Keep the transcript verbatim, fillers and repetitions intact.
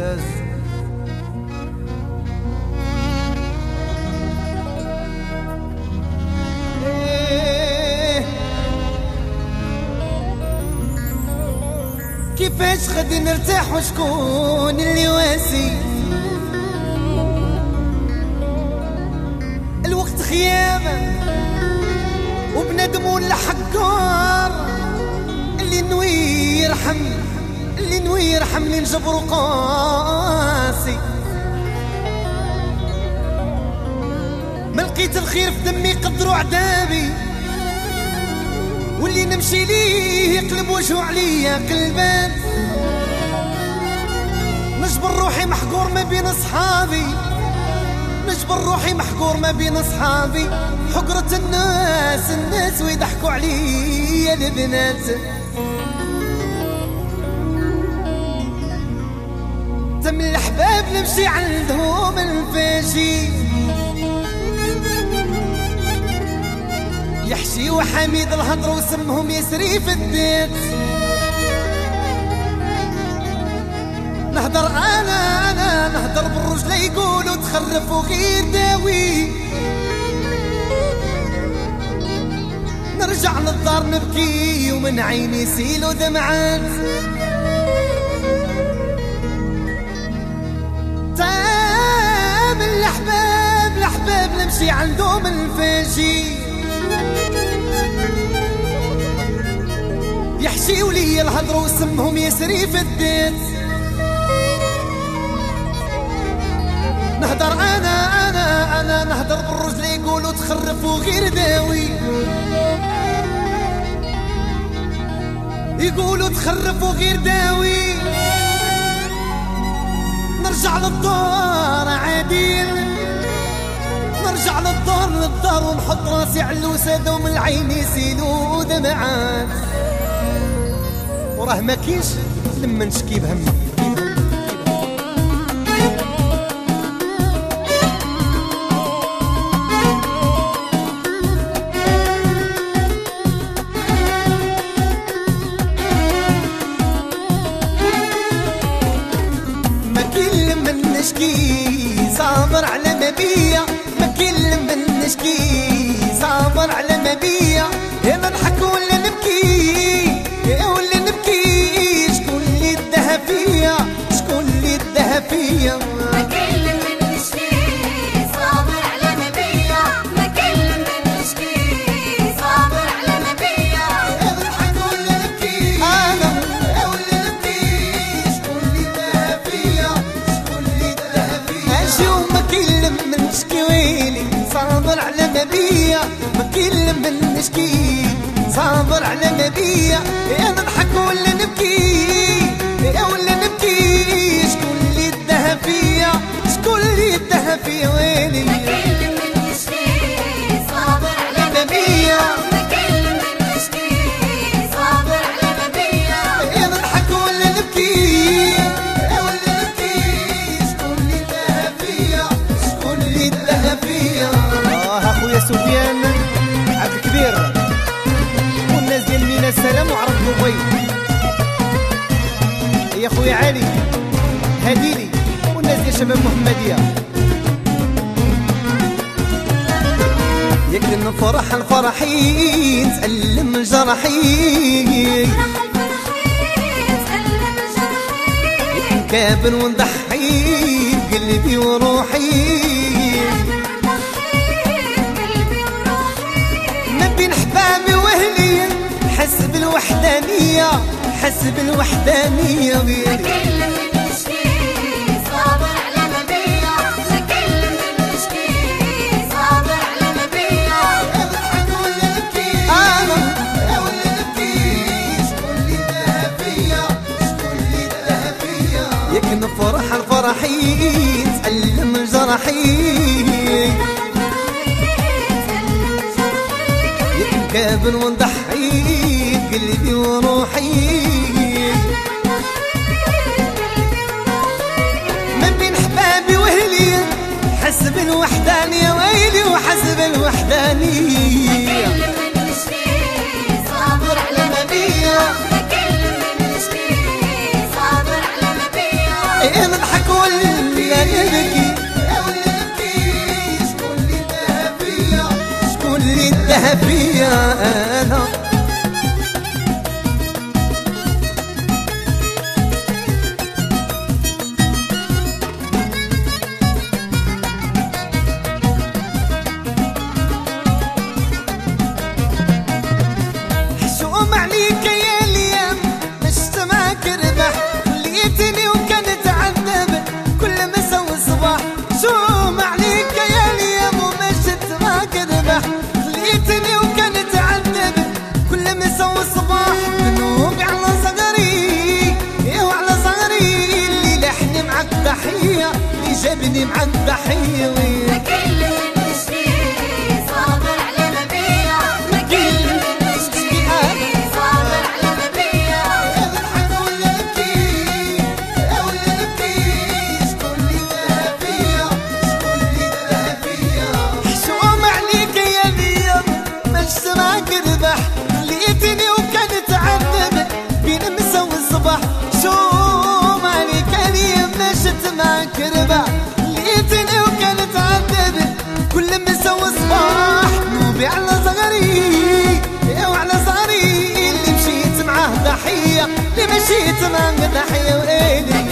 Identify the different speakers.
Speaker 1: العزاز.
Speaker 2: كيفاش غادي نرتاح وشكون اللي واسي؟ الوقت خيابة وبنادم ولا حكار، اللي نوي يرحم اللي نوي يرحم اللي نجبر قاسي. ما لقيت الخير في دمي قدروا عذابي، واللي نمشي ليه يقلب وجهه عليا قلبان. نجبر روحي محقور ما بين اصحابي، نجبر روحي محقور ما بين اصحابي. حقرة الناس الناس ويضحكوا عليا البنات. تم الاحباب نمشي عندهم الفاشي، يحشي وحميد الهضر وسمهم يسري في الديت. نهضر انا انا نهضر بالرجل يقولوا تخرفوا غير داوي. نرجع للدار نبكي ومن عيني سيلوا دمعات. تام الاحباب الاحباب نمشي عندهم الفاشي، يحشيوا لي الهضر وسمهم يسري في الديت. نهضر انا انا انا نهضر بالرجل يقولوا تخرفوا غير داوي، يقولوا تخرفوا غير داوي. نرجع للدار عاديل، نرجع للدار للدار ونحط راسي على الوسادة ومن العين يسيلوا دمعات. وراه ما كاينش لما نشكي بهم. ما كاين لما نشكي صابر على ما بيا، ما كاين لما نشكي صابر على ما بيا. يا نضحك ولا نبكي ولا نبكي، شكون اللي اداها فيا شكون اللي اداها فيا.
Speaker 3: ما كاين لما نشكي صابر على ما بيا، ما كاين لما نشكي صابر على ما بيا.
Speaker 2: يا نضحك ولا نبكي انا ولا نبكي، شكون اللي اداها فيا شكون اللي اداها فيا. اجي وما كاين لما نشكي ويلي صابر على ما بيا، ما كاين لما نشكي صابر على ما بيا. يا نضحك ولا نبكي يا ولا نبكي، شكون اللي اداها فيا شكون اللي اداها فيا ويلي.
Speaker 3: ما كاين لما نشكي صابر على ما
Speaker 2: بيا،
Speaker 3: ما كاين لما نشكي صابر على ما بيا.
Speaker 2: يا نضحك ولا نبكي يا ولا نبكي، شكون اللي اداها فيا شكون اللي اداها فيا. اه اخويا سفيان عبد الكبير والناس ديال مينا السلام وعرب دبي. يا خويا علي هديلي والناس ديال شباب محمديه. ياك نفرح الفرحين تألم جرحي،
Speaker 3: فرح الفرحين تألم جرحي.
Speaker 2: كابن ونضحي بقلبي وروحي،
Speaker 3: قلبي وروحي.
Speaker 2: ما بين حبابي واهلي حس بالوحدانية حس بالوحدانية.
Speaker 3: ما كاين لما نشكي صابر على ما بيا، ما كاين لما نشكي صابر على ما بيا.
Speaker 2: اضحك ولا نبكي انا ولا نبكي، شكون اللي اداها فيا شكون اللي اداها فيا. ياك نفرح الفرحين تألم جرحي، ياك نكابن ونضحي بقلبي وروحي. ما بين حبابي واهلي حس بالوحدانية ويلي وحس بالوحدانية.
Speaker 3: لما نشكي صابر على ما
Speaker 2: بيا،
Speaker 3: ما كاين لما نشكي صابر على ما بيا.
Speaker 2: نضحك ولا نبكي ولا نبكي شكون اللي داها فيا شكون اللي داها فيا انا ضحية اللي جابني مع الضحية
Speaker 3: ما كل من نشكي صابر على ما بيا ما كل من نشكي صابر على ما بيا
Speaker 2: نضحك ولا نبكي ولا نبكي شكون اللي داها فيا شكون اللي داها فيا حشوم عليك يا ليا ما اشتراك ربح لقيتني وكانت عذبت بين مسا والصباح شوم عليك يا ليا مشت معك ربح لقيتني وكانت عذبت كل مسا وصباح نوبي على صغري وعلى صغري اللي مشيت معاه ضحية اللي مشيت معاه ضحية وإلي